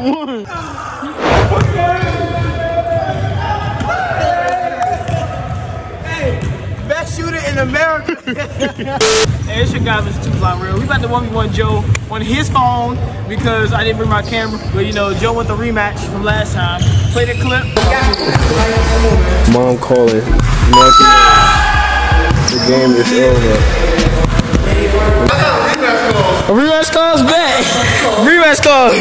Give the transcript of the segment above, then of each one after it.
won. Hey, best shooter in America. Hey, it's your guy, Mr. 2 Fly Real. We about to 1v1 Joe on his phone because I didn't bring my camera. But you know, Joe won the rematch from last time. Play the clip. Mom calling. The game is over. A rematch calls back. Rematch calls.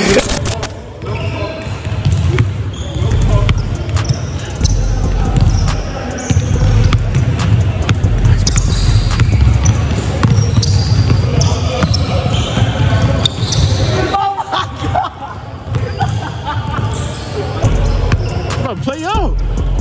Play out.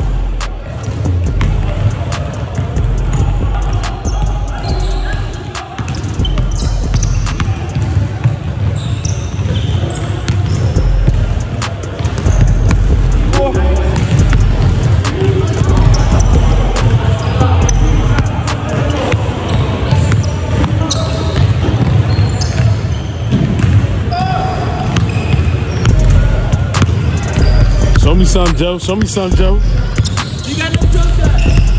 Show me some, Joe. Show me some, Joe. You got no jump shot.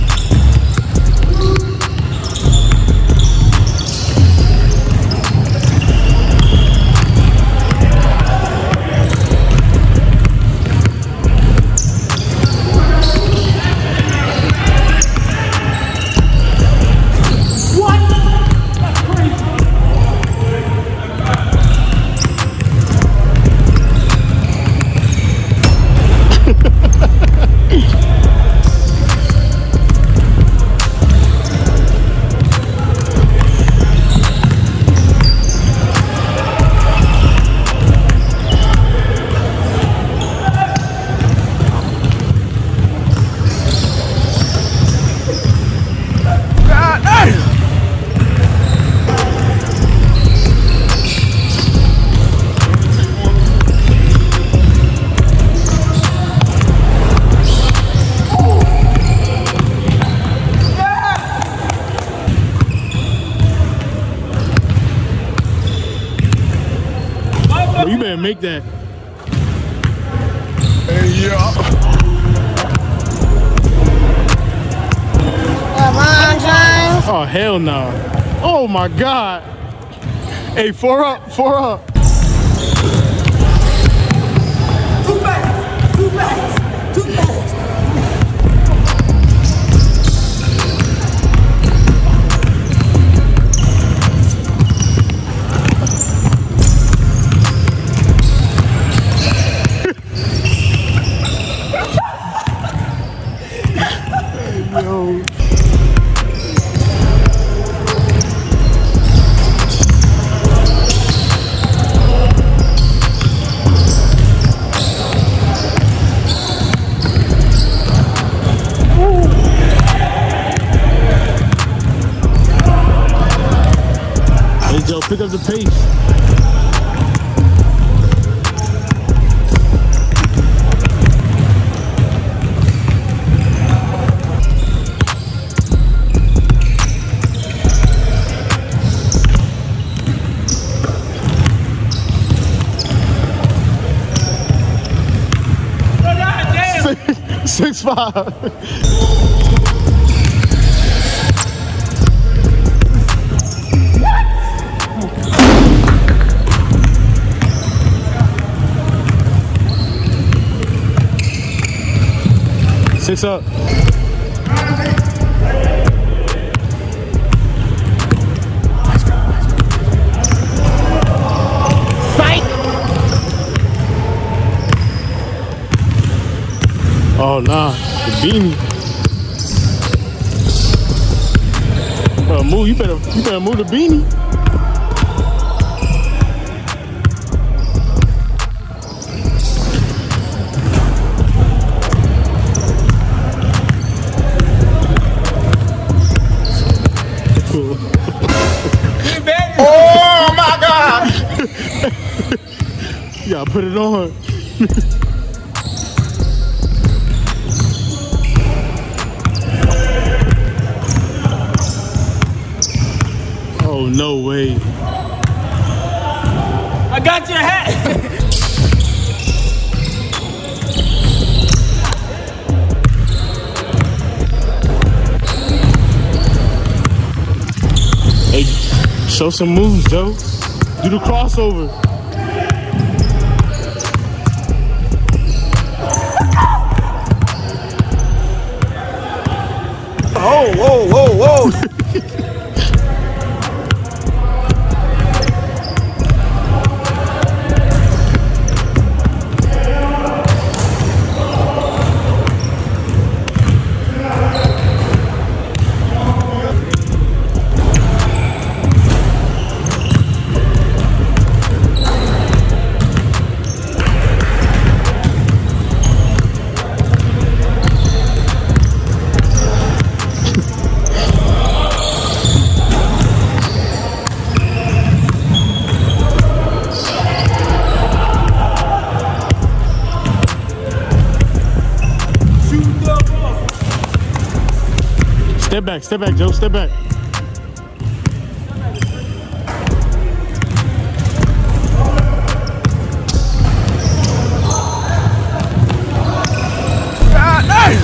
You better make that. Hey, yeah. Come on, James. Oh, hell no. Oh, my God. Hey, 4 up, 4 up. Too fast. Too fast. Too fast. Yo. Hey, Joe, pick up the pace. 6'5". Six up. Fight! Oh nah, the beanie. Move. You better move the beanie. Oh my God! Yeah, put it on. Oh, no way. I got your hat. Show some moves, Joe. Do the crossover. Oh, whoa, whoa, whoa. Step back, Joe, step back. God damn.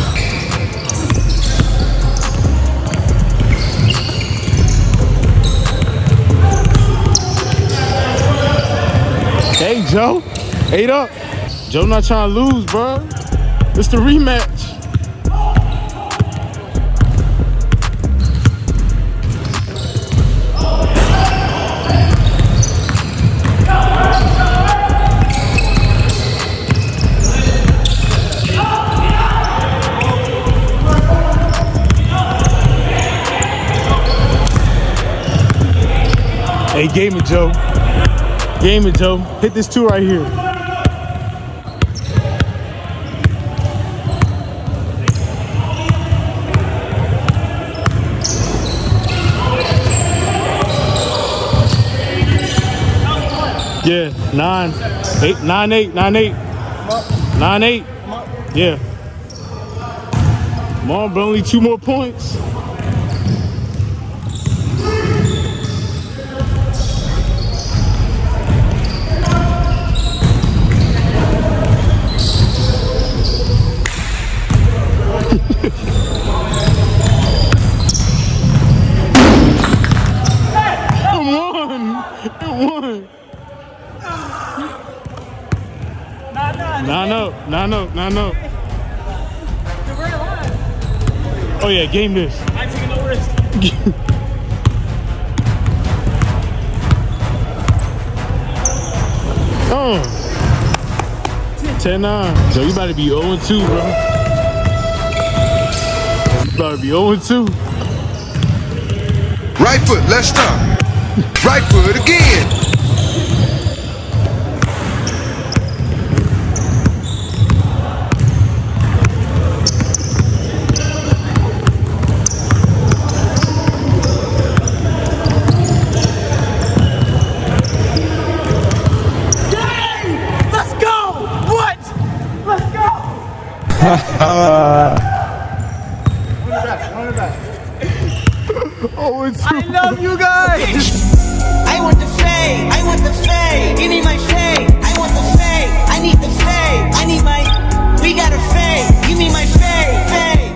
Hey, Joe, 8 up. Joe not trying to lose, bro. It's the rematch. Hey, game it, Joe. Game it, Joe. Hit this 2 right here. Yeah, 9, 8, 9, 8, 9, 8. 9, 8. Yeah. Come on, bro. Only 2 more points. No. Oh yeah, game this. I ain't taking no risk. 10-9. So you about to be 0-2, bro. You about to be 0-2. Right foot, let's start. Right foot again. I love you guys. I want the fade. I want the fade. Give me my fade. I want the fade. I need the fade. I need my. We got a fade. Give me my fade. Fade.